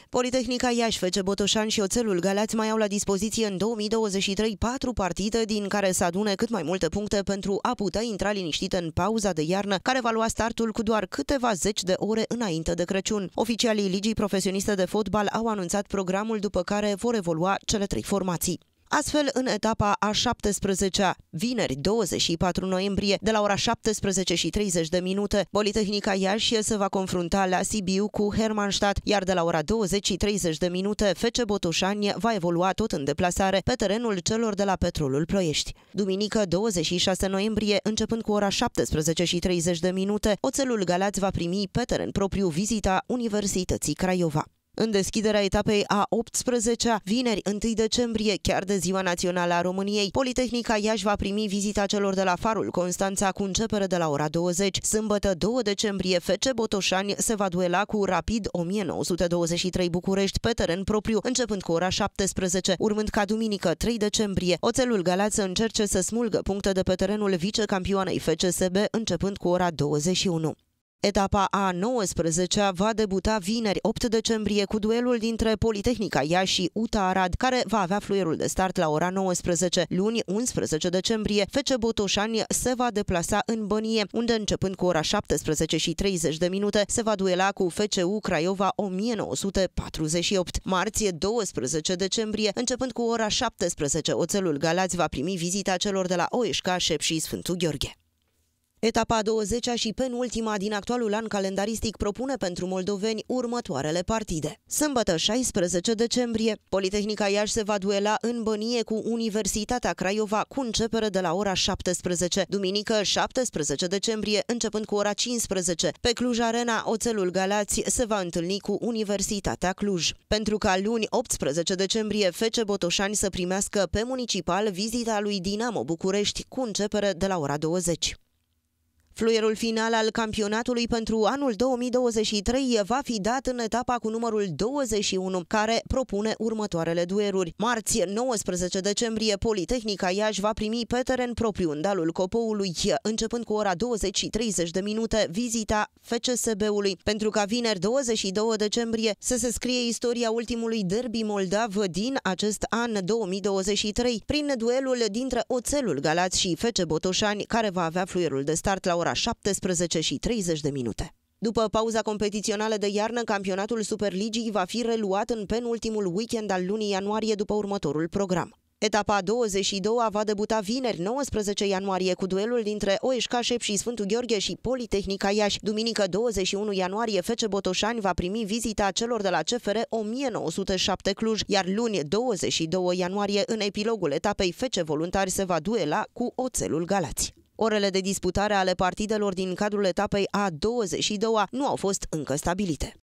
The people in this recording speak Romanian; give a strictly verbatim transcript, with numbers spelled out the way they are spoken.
Politehnica Iași, F C Botoșani și Oțelul Galați mai au la dispoziție în două mii douăzeci și trei patru partide din care să adune cât mai multe puncte pentru a putea intra liniștite în pauza de iarnă, care va lua startul cu doar câteva zeci de ore înainte de Crăciun. Oficialii Ligii Profesioniste de Fotbal au anunțat programul după care vor evolua cele trei formații. Astfel, în etapa a șaptesprezecea, vineri douăzeci și patru noiembrie, de la ora șaptesprezece și treizeci de minute, Politehnica Iași se va confrunta la Sibiu cu Hermannstadt, iar de la ora douăzeci și treizeci de minute, F C Botoșani va evolua tot în deplasare pe terenul celor de la Petrolul Ploiești. Duminică douăzeci și șase noiembrie, începând cu ora șaptesprezece și treizeci de minute, Oțelul Galați va primi pe teren propriu vizita Universității Craiova. În deschiderea etapei a optsprezecea, vineri întâi decembrie, chiar de Ziua Națională a României, Politehnica Iași va primi vizita celor de la Farul Constanța cu începere de la ora douăzeci. Sâmbătă doi decembrie, F C Botoșani se va duela cu Rapid o mie nouă sute douăzeci și trei București pe teren propriu, începând cu ora șaptesprezece, urmând ca duminică trei decembrie, Oțelul Galați să încerce să smulgă puncte de pe terenul vicecampioanei F C S B, începând cu ora douăzeci și unu. Etapa a nouăsprezecea va debuta vineri opt decembrie cu duelul dintre Politehnica Iași și U T A Arad, care va avea fluierul de start la ora nouăsprezece. Luni unsprezece decembrie, F C Botoșani se va deplasa în Bănie, unde începând cu ora șaptesprezece și treizeci de minute se va duela cu F C U Craiova o mie nouă sute patruzeci și opt. Marți douăsprezece decembrie, începând cu ora șaptesprezece, Oțelul Galați va primi vizita celor de la O E Ș C Șepși și Sfântul Gheorghe. Etapa a douăzecea și penultima din actualul an calendaristic propune pentru moldoveni următoarele partide. Sâmbătă șaisprezece decembrie, Politehnica Iași se va duela în Bănie cu Universitatea Craiova cu începere de la ora șaptesprezece. Duminică șaptesprezece decembrie, începând cu ora cincisprezece, pe Cluj Arena, Oțelul Galați se va întâlni cu Universitatea Cluj. Pentru ca luni optsprezece decembrie, F C Botoșani să primească pe Municipal vizita lui Dinamo București cu începere de la ora douăzeci. Fluierul final al campionatului pentru anul două mii douăzeci și trei va fi dat în etapa cu numărul douăzeci și unu, care propune următoarele dueluri. Marți, nouăsprezece decembrie, Politehnica Iași va primi pe teren propriu în Dalul Copoului, începând cu ora douăzeci și treizeci de minute, vizita F C S B-ului. Pentru ca vineri, douăzeci și doi decembrie, să se scrie istoria ultimului derby moldav din acest an două mii douăzeci și trei, prin duelul dintre Oțelul Galați și F C Botoșani, care va avea fluierul de start la ora șaptesprezece și treizeci de minute. După pauza competițională de iarnă, campionatul Superligii va fi reluat în penultimul weekend al lunii ianuarie după următorul program. Etapa a douăzeci și doua va debuta vineri nouăsprezece ianuarie cu duelul dintre O E Ș C Șepși și Sfântul Gheorghe și Politehnica Iași. Duminică douăzeci și unu ianuarie, F C Botoșani va primi vizita celor de la C F R o mie nouă sute șapte Cluj, iar luni douăzeci și doi ianuarie, în epilogul etapei, F C Voluntari se va duela cu Oțelul Galați. Orele de disputare ale partidelor din cadrul etapei a douăzeci și doua nu au fost încă stabilite.